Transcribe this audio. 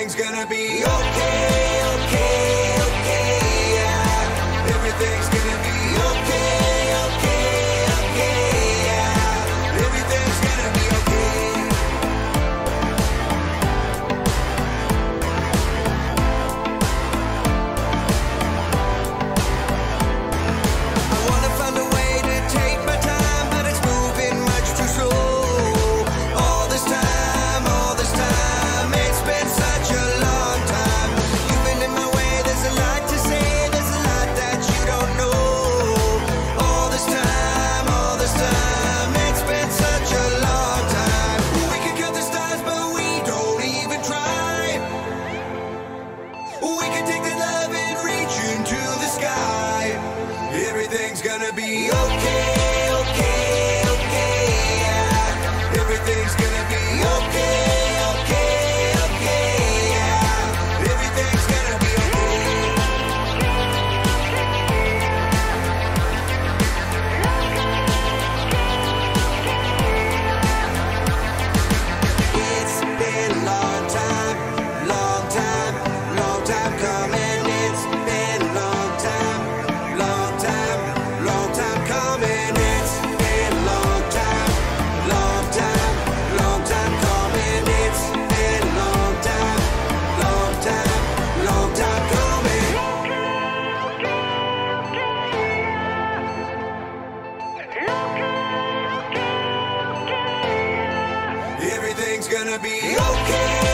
Everything's gonna be okay, okay, okay, yeah. Everything's gonna be okay, okay, okay, yeah. Everything's gonna be okay. I wanna find a way to take my time, but it's moving much too slow. All this time, it's been such a long time. You've been in my way, there's a lot to say, there's a lot that you don't know. All this time, it's been such a long time. We could cut the stars, but we don't even try. We could take the love and reach into the sky. Everything's gonna be okay, okay, okay, yeah. Everything's gonna be okay, okay, okay, yeah. Everything's gonna be okay. It's been a long time, long time, long time coming. It's been a long time, long time, long time coming. It's been a long time, long time, long time coming. It's been a long time, long time, long time coming. Everything's gonna be okay.